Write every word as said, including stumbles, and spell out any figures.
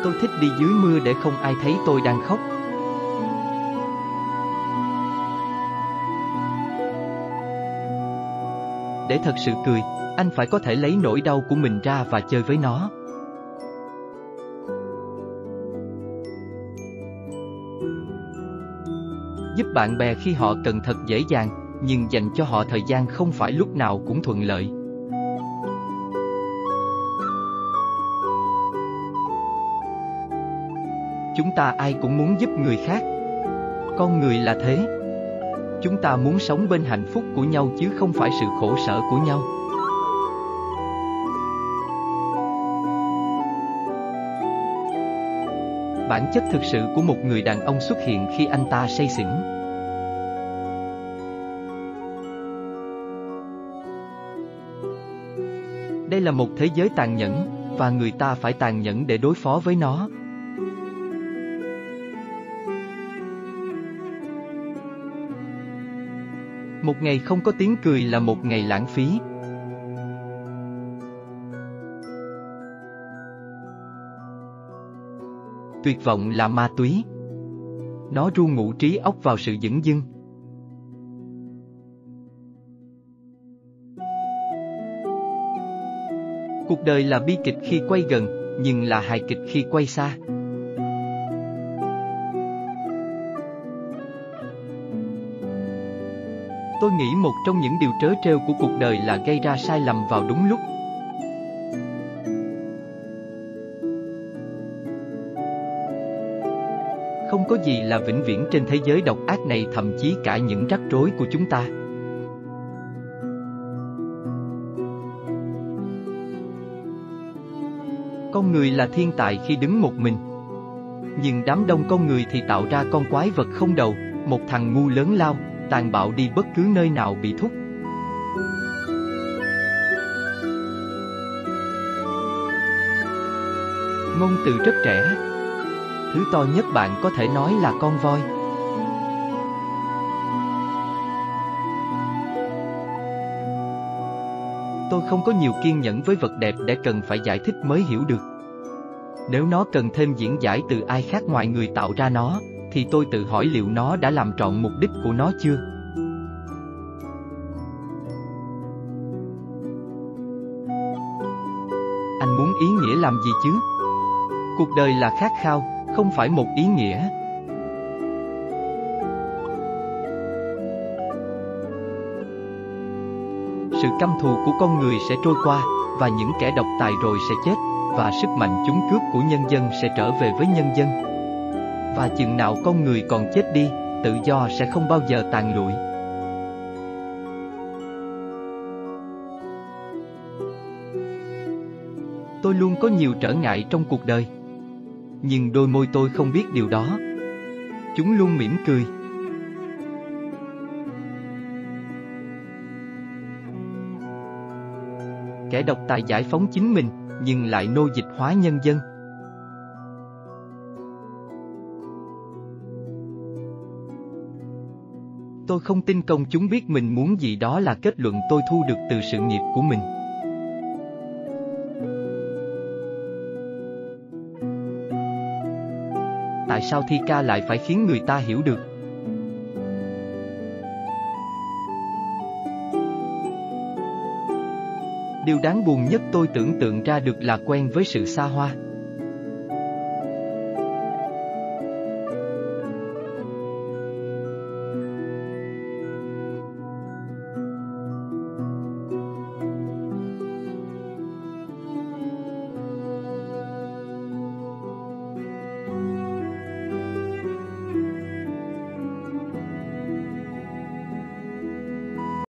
Tôi thích đi dưới mưa để không ai thấy tôi đang khóc. Để thật sự cười, anh phải có thể lấy nỗi đau của mình ra và chơi với nó. Giúp bạn bè khi họ cần thật dễ dàng, nhưng dành cho họ thời gian không phải lúc nào cũng thuận lợi. Chúng ta ai cũng muốn giúp người khác. Con người là thế. Chúng ta muốn sống bên hạnh phúc của nhau chứ không phải sự khổ sở của nhau. Bản chất thực sự của một người đàn ông xuất hiện khi anh ta say xỉn. Đây là một thế giới tàn nhẫn, và người ta phải tàn nhẫn để đối phó với nó. Một ngày không có tiếng cười là một ngày lãng phí. Tuyệt vọng là ma túy. Nó ru ngủ trí óc vào sự dửng dưng. Cuộc đời là bi kịch khi quay gần, nhưng là hài kịch khi quay xa. Tôi nghĩ một trong những điều trớ trêu của cuộc đời là gây ra sai lầm vào đúng lúc. Không có gì là vĩnh viễn trên thế giới độc ác này, thậm chí cả những rắc rối của chúng ta. Con người là thiên tài khi đứng một mình. Nhưng đám đông con người thì tạo ra con quái vật không đầu, một thằng ngu lớn lao, tàn bạo đi bất cứ nơi nào bị thúc. Ngôn từ rất trẻ. Thứ to nhất bạn có thể nói là con voi. Tôi không có nhiều kiên nhẫn với vật đẹp để cần phải giải thích mới hiểu được. Nếu nó cần thêm diễn giải từ ai khác ngoài người tạo ra nó, thì tôi tự hỏi liệu nó đã làm trọn mục đích của nó chưa. Anh muốn ý nghĩa làm gì chứ? Cuộc đời là khát khao, không phải một ý nghĩa. Sự căm thù của con người sẽ trôi qua, và những kẻ độc tài rồi sẽ chết, và sức mạnh chúng cướp của nhân dân sẽ trở về với nhân dân. Và chừng nào con người còn chết đi, tự do sẽ không bao giờ tàn lụi. Tôi luôn có nhiều trở ngại trong cuộc đời. Nhưng đôi môi tôi không biết điều đó. Chúng luôn mỉm cười. Kẻ độc tài giải phóng chính mình, nhưng lại nô dịch hóa nhân dân. Tôi không tin công chúng biết mình muốn gì, đó là kết luận tôi thu được từ sự nghiệp của mình. Tại sao thi ca lại phải khiến người ta hiểu được? Điều đáng buồn nhất tôi tưởng tượng ra được là quen với sự xa hoa.